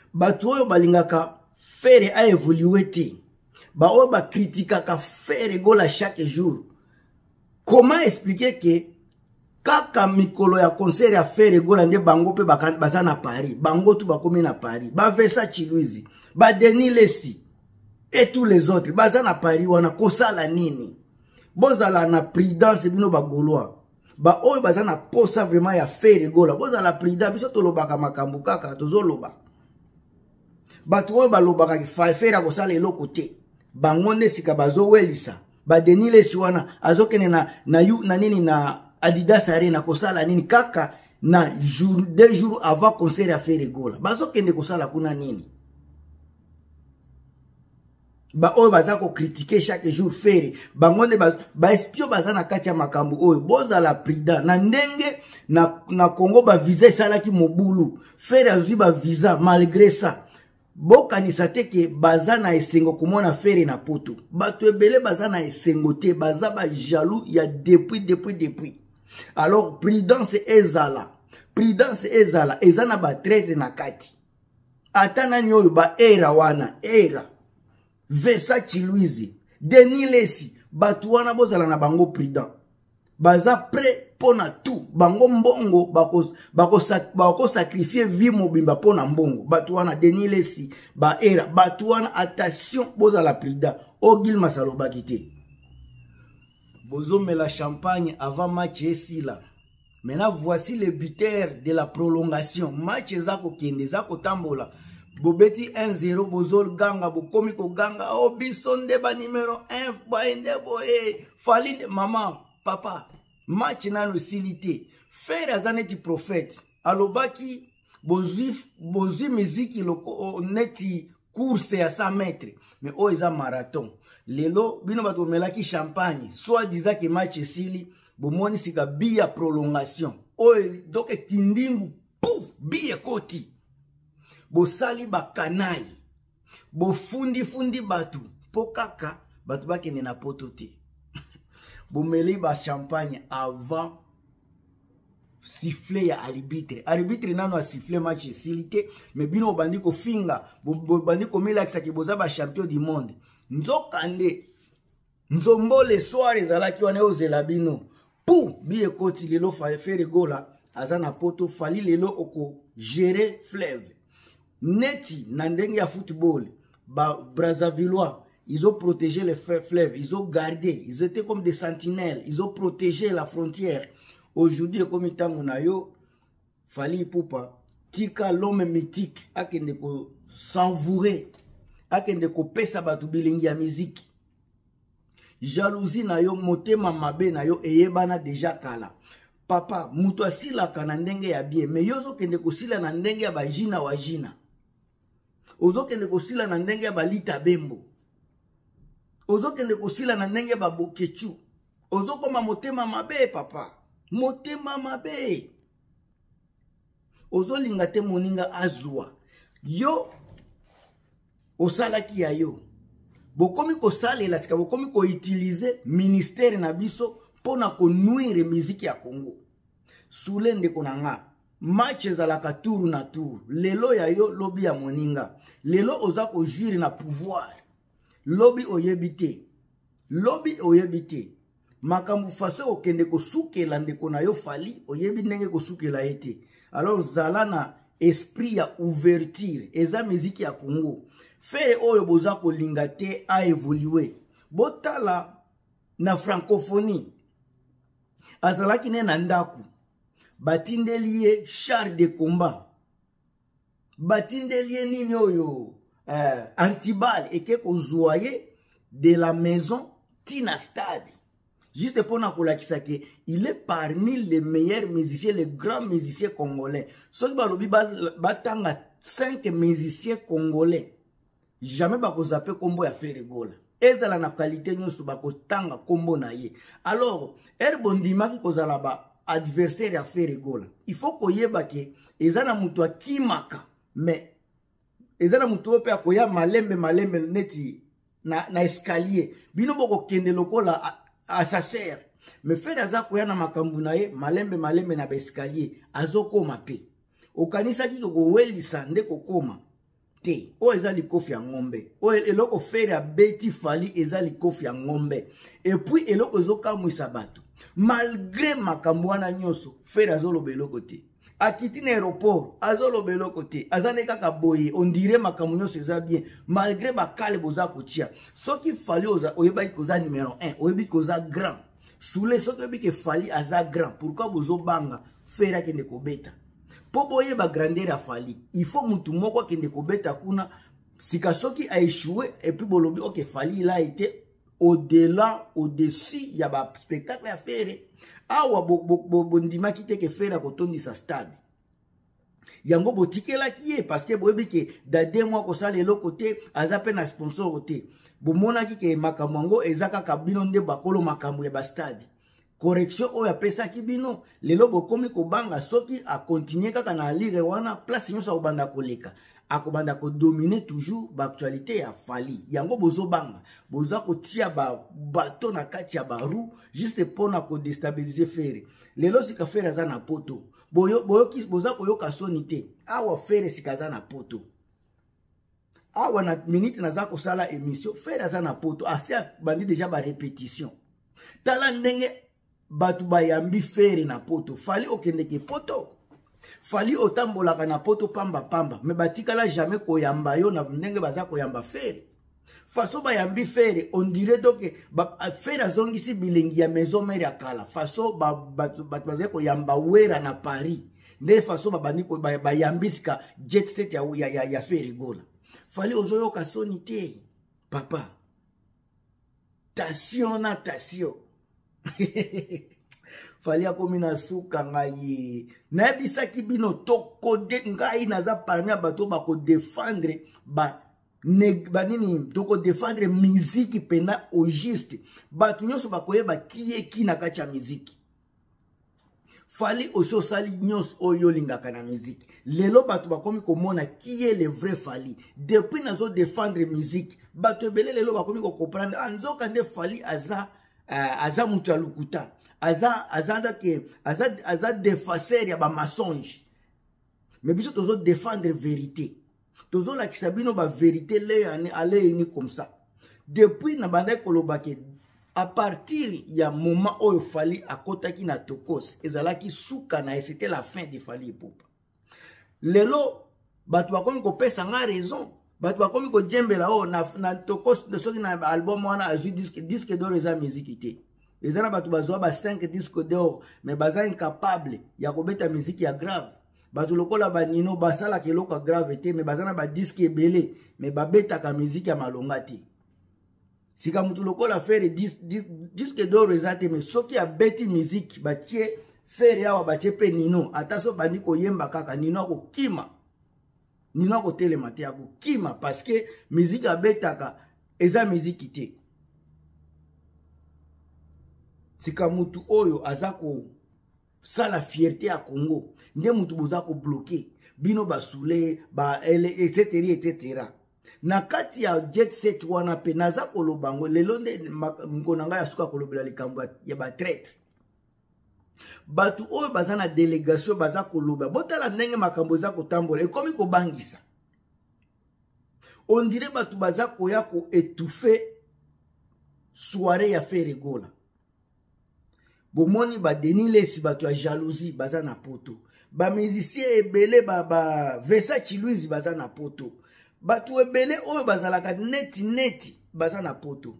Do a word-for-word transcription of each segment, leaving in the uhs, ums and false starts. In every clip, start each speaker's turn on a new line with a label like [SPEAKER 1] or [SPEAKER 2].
[SPEAKER 1] bato oyo balingaka faire a évolué te ba oyo ba critikaka faire gola chaque jour. Comment expliquer que kaka mikolo ya concert ya faire gola nde bango pe baza na Paris, bango tu bakomi na Paris, ba Vesa Chiluizi, ba Denis Lesi et tous les autres baza na Paris wana kosala nini? Bozala na prudence bino ba Gaulois. Ba oyo baza na posa vraiment ya faire gola. Bozala prudence biso tolobaka makambu kaka tozoloba. Bato oyo balobaka ki faire kosala eloko te. Bango nde sika bazo welisa. Ba Denis Lesi wana azokene na na yu na nini na Adidas Arena kosala nini kaka na jour deux jours avant concert ya faire gola. Bazokende kosala kuna nini? Ba oyo baza ko critiquer chaque jour faire bango nde ba, ba espio baza na kati ya makambu oyo bozala prida na ndenge na na Congo ba visa esalaki mobulu faire azui ba visa malgré ça bokanisa te ke baza na esengo komona faire na poto bato ebele baza na esengo te baza ba jaloux ya depuis depuis depuis. Alors prudence ezala prudence ezala ezana ba traître na kati atana nyoyo ba era wana era Vesa Chiluizi, Denis Lesi, batu wana bozala na bango prudent. Baza prêt pona tout. Bango mbongo bako bako bako sacrifier vie mobimba pona mbongo. Batu wana Denis Lesi, ba era, batu wana attention bozala prudent. Ogil Masalo bakite. Bozo me la champagne avant match esila. Maintenant voici le buteur de la prolongation. Match zako kende zako tambola. Bobeti un zéro bozol ganga bokomi ko ganga o bisonde ba numéro un bainde boye falinde maman papa match nano silité faire azaneti prophète alobaki bozif bozi musique loko neti course ya cent mètres mais o eza marathon lelo bino bato melaki champagne soit disant que match sili bomoni sika bia prolongation o donc kindingu pouf bia koti bo sali ba kanai bo fundi fundi batu po kaka batu bakene na poto te bo meli ba champagne avant siffler ya arbitre arbitre nano a siffler match silité mais bino bandi ko finga bo bandi ko mila ki boza ba champion du monde nzokande nzombo le soir ezalaki wana ozela bino pou bi ekoti lelo fa faire gola azana poto fali lelo oko gérer fleuve Neti, nandenge ya football, ba Brazzavillois, ils ont protégé les fleuves, ils ont gardé, ils étaient comme des sentinelles, ils ont protégé la frontière. Aujourd'hui, comme itango na yo, Fali Ipupa, tika l'homme mythique, akende ko s'envourer, akende ko pesa batu bilingi ya musique. Jalousie na yo, motema mabe na yo, eyebana deja kala. Papa, mutu asila kana ndenge ya bien, mais yozo kende ko sila na ndenge ya bajina wajina. Ozo kende kosila na ndenge ya balita bembo. Ozo kende kosila na ndenge ya babokechu. Ozo koma motema mabe papa. Motema mabe. Ozo lingate moninga azwa. Yo osala ki ya yo. Bokomi ko sale la sika bokomi ko utiliser ministère na biso pona ko nuire musique ya Congo. Soulende konanga. Match ezalaka tour na tour. Lelo ya yo lobi ya moninga. Lelo oza ko jure na pouvoir. Lobi oyebite. Lobi oyebite. Makambu faso okende ko sukela ndeko na yo Fali oyebi ndenge ko sukela ete. Alors zala na esprit ya ouverture. Eza musique ya Congo. Fere oyo boza ko lingate a évoluer. Botala na francophonie. Azalaki ne na ndaku. Batindelie char de combat. Batindelie nini oyo euh, antibal eke kozoye de la maison Tina Stade. Juste pour na kolakisa ke il est parmi les meilleurs musiciens, les grands musiciens congolais. Soki balobi batanga cinq musiciens congolais. Jamais bako zape kombo ya faire gola. Ezala na qualité nyonso bako tanga kombo na ye. Alors, er bondimaki kozala ba adversaire à faire gola. Il faut koyeba ke ezana mutu akimaka mais ezana mutu ope akoya malembe malembe neti na na escalier. Bino boko kende lokola a, a sa sœur. Mais fait aza koya na makambu na ye malembe malembe na escalier azokoma pe. Okanisa ki ko welisa nde kokoma. te oyo eza likofi ya ngombe oyo eloko fere abeti fali eza likofi ya ngombe epuis eloko ezokamwisa bato malgré makambo wana nyonso fere azoloba eloko te akiti na aéroport azoloba eloko te aza nde kaka boye ondire makambo nyonso eza bien malgré bakale boza kotia soki fali oyebaki koza numéro un oyebi koza grand sule soki oyebi ke fali aza grand pourquoi bozobanga fere akende kobeta po boyeba grandeur ya fali il faut mutu moko akende kobeta kuna sika soki aéchoué et puis bolobi ok fali il a été au-delà au-dessus ya ba spectacle ya fere awa bondimaki te ke fere akotondisa stade yango botikelaki ye parce que boyebi ke dade mwa kosala eloko te aza mpe na sponsor te bomonaki ke makambo yango eza kaka bino nde bakolo makambo ya bastade correction oyo apesaki bino lelo bokomi kobanga soki akontinue kaka na lire wana place nyonso akobanda koleka akobanda kodomine toujours baactualité ya fali yango bozobanga boza kotia bato na kati ya baru juste mpona kodestabilize fere lelo sika fere aza na poto boza koyoka soni te awa fere sika aza na poto awa na minute naza kosala émission fere aza na poto asi bandi deja barépétition tala ndenge bato bayambi fere na poto fali okendeke poto fali otambolaka na poto pamba pamba me batikala jamais koyamba yo na ndenge baza koyamba fere faso bayambi fere on dirait donc fere azongisi bilengi ya maison mère ya kala faso bato baza koyamba wera na Paris nde faso babandi bayambisika jet set ya, ya, ya, ya fere gola fali ozoyoka soni te papa tasio na tasio fali akomi na suka ngai nayebisaki bino tokode ngai naza parmi ya bato bakodefendre ba banini tokodefendre miziki pena au juste bato nyonso bakoyeba kieki na kati ya miziki fali ososali nyonso oyo olingaka na miziki lelo bato bakomi komona qui est le vrai fali depuis nazo défendre miziki bato ebele lelo bakomi kokomprendre anzoka nde fali aza uh, aza mutu ya lukuta aza aza ke aza aza defacer ya ba mensonge mais biso tozo défendre vérité tozo la kisabino ba vérité le ane ale ni comme ça depuis na banda koloba ke à partir ya moment oyo fali akotaki na tokos ezalaki suka na c'était la fin de fali epopa lelo bato bakomi kopesa nga raison bato bakomi ko djembela o na, na tokos de soki na album wana azu disque disque d'or eza musique te ezana bato bazwa ba cinq disques d'or mais baza incapable ya kobeta musique ya grave bato lokola banino basala keloko grave te mais bazana ba disque ebele mais babetaka musique ya malonga te sika mutu lokola faire dis, dis, disque d'or eza te mais soki abeti musique batie faire awa batie pe nino ata so bandi koyemba kaka nino akokima nino akotelema te akokima parce que musique abetaka eza musique te sika mutu oyo aza ko sala fierté ya Congo nde mutu boza ko bloquer bino basule ba etc etc na kati ya jet set wana pe naza kolobango lelo nde mkona nga ya suka kolobela likambo ya ba traître batu oyo baza na délégation baza koloba botala ndenge makambo za kotambola ekomi kobangisa on dirait batu baza koya ko étouffer soirée ya Fere Gola bomoni ba denilesi batu ya jalousie baza na poto ba musicien ebele ba ba Versace Louise baza na poto batu ebele oyo bazalaka neti neti baza na poto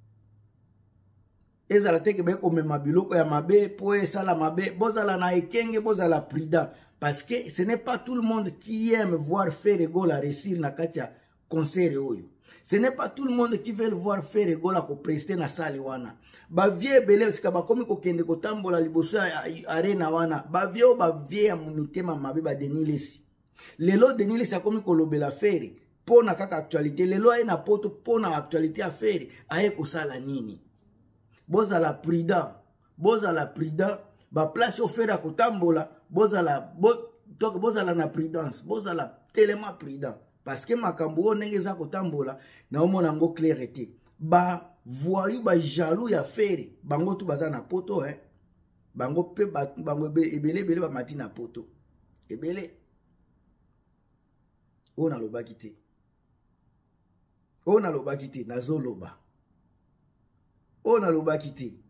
[SPEAKER 1] ezala teke be komema biloko ya mabe po esala mabe bozala na ekenge bozala prudent parce que ce n'est pas tout le monde qui aime voir Fere Gola réussir na kati ya concert oyo. Ce n'est pas tout le monde qui veut voir Fere Gola ko prester na salle wana. Ba vie bele sika ba komi ko kende ko tambola liboso arena wana. Ba vie o ba vie ya mitema mabe ba denilesi. Lelo denilesi akomi ko lobela Fere pona kaka actualité lelo ay na poto pona actualité a Fere aye ko sala nini. Bozala prudent, bozala prudent, ba place au Fere ko tambola, bozala bo donc bozala na prudence, bozala tellement prudent. Parce que makambo ndenge za kotambola na omona ngo clarté ba voyou ba jaloux ya Fere bango tu baza na poto hein bango pe bango ebele ebele ba mati na poto ebele ona lobaki te oyo nalobaki te nazoloba oyo nalobaki te